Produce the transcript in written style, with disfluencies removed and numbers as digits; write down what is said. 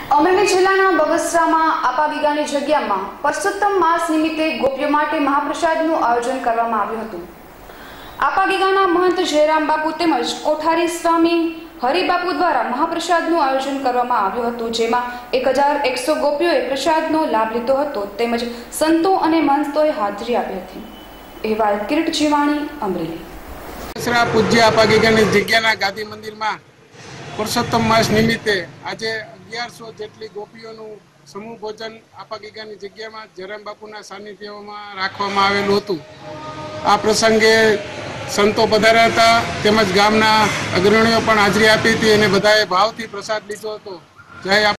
અમરેલી જિલ્લાના બગસરામાં આપાગીગાની જગ્યામાં પરસોત્તમ માસ નિમિત્તે ગોપીઓ માટે મહાપ્રસાદનું આયોજન કરવામાં આવ્યું હતું। આપાગીગાના મહંત જયરામ બાપુ તેમજ કોઠારી સ્વામી હરિબાપુ દ્વારા મહાપ્રસાદનું આયોજન કરવામાં આવ્યું હતું, જેમાં 1100 ગોપીઓએ પ્રસાદનો લાભ લીધો હતો તેમજ સંતો અને મહંતોએ હાજરી આપી હતી। અહેવાલ કિરીટ જીવાણી, અમરેલી। બગસરા પૂજ્ય આપાગીગાની જગ્યાના ગાદી મંદિરમાં પુરુષોત્તમ માસ નિમિત્તે આજે 1100 જેટલી ગોપીઓનું સમૂહ ભોજન આપાગીગાની જગ્યામાં જયરામ બાપુના સાનિધ્યમાં રાખવામાં આવેલું હતું। આ પ્રસંગે સંતો પધાર્યા હતા તેમજ ગામના અગ્રણીઓ પણ હાજરી આપી હતી અને બધાએ ભાવથી પ્રસાદ લીધો હતો। જય